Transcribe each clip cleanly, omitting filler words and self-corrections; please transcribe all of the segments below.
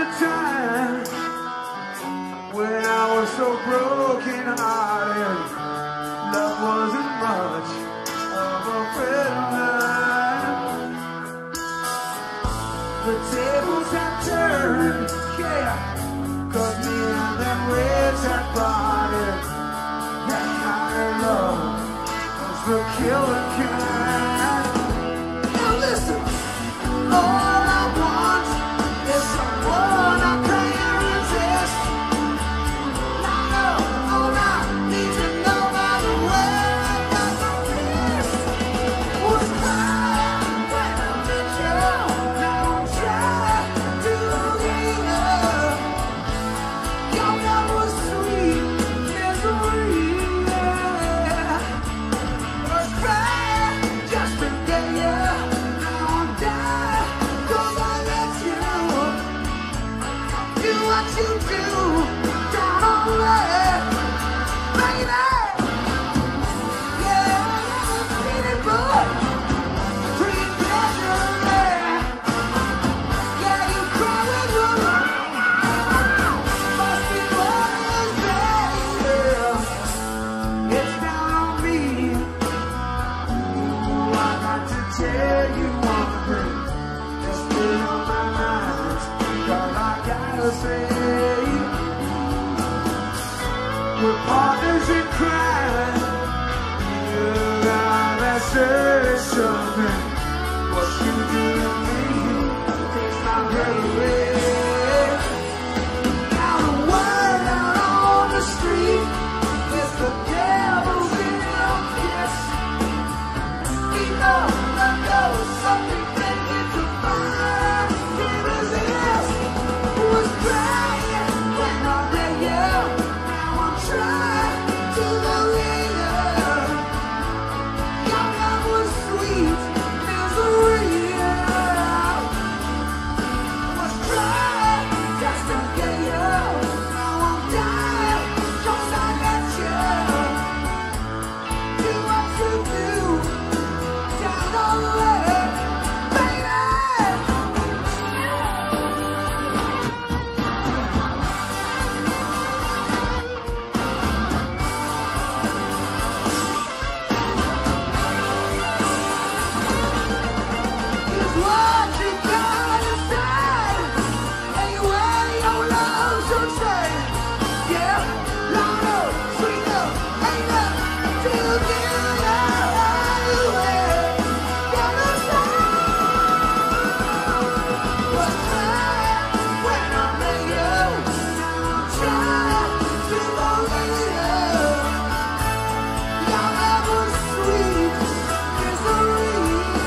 time when I was so broken hearted. Love wasn't much of a friend of mine. The tables had turned, yeah, 'cause me and them reds had parted. That kind of love was the killer kind. Now listen, all I want is someone I can't resist. All I need to know by the way I got my kiss was crying when I met you. Now I'm trying to leave up. Your love was sweet misery. Was crying just to get you. Now I'm dying 'cause I let you do what you do. Down on that, baby. Yeah, pretty boy, pretty pleasure, man. Yeah, you cry when you're wrong. Must be what is bad, yeah. It's down on me. Ooh, I got to tell you one thing that's been on my mind. All I gotta say, we're partners in crime. You gotta say something. What you do to me takes my breath away. Now the word out on the street is the devil's in your kiss. People that know something they get to find. Here is this. Was crying when I met you. Now I'm trying to believe it. Your love was sweet misery. Was crying just to get you. Now I'm dying 'cause I let you do what you do. Down on the way, baby. It's what you gotta say, anyway your love should say. Yeah, long love, sweet love, ain't love to give away. Gotta say, was crying when I met you. Now I'm trying to believe it. Your love was sweet misery.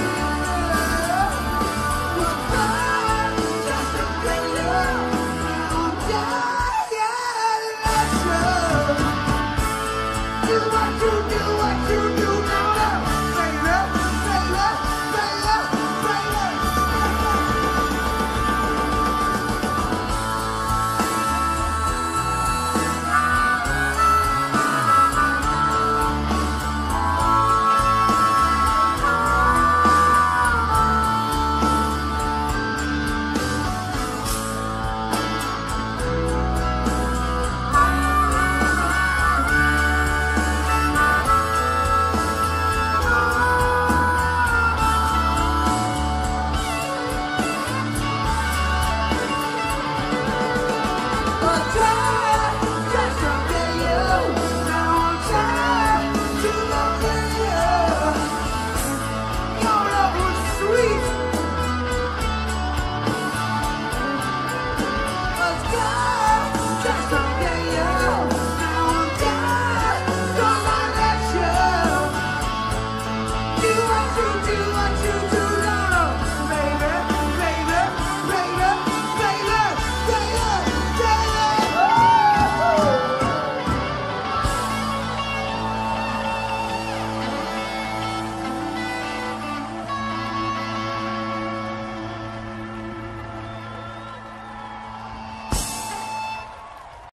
Was crying just to get you. Now I'm dying at you. Do what you do, what you do now. Say that, say that, say that, say that. Was crying